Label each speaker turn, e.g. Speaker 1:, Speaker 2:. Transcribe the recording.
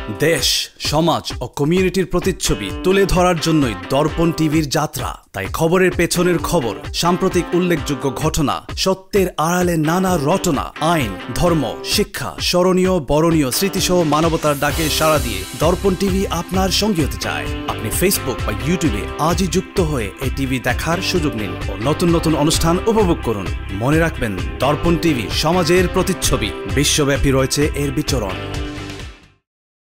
Speaker 1: দেশ, সমাজ ও কমিউনিটির প্রতিচ্ছবি তুলে ধরার জন্যই দর্পণ টিভির যাত্রা। তাই খবরের পেছনের খবর, সাম্প্রতিক উল্লেখযোগ্য ঘটনা, সত্যের আড়ালে নানা রটনা, আইন, ধর্ম, শিক্ষা, স্মরণীয় বরণীয় স্মৃতিসহ মানবতার ডাকে সাড়া দিয়ে দর্পণ টিভি আপনার সঙ্গী হতে চায়। আপনি ফেসবুক বা ইউটিউবে আজই যুক্ত হয়ে এই টিভি দেখার সুযোগ নিন ও নতুন নতুন অনুষ্ঠান উপভোগ করুন। মনে রাখবেন, দর্পণ টিভি সমাজের প্রতিচ্ছবি, বিশ্বব্যাপী রয়েছে এর বিচরণ।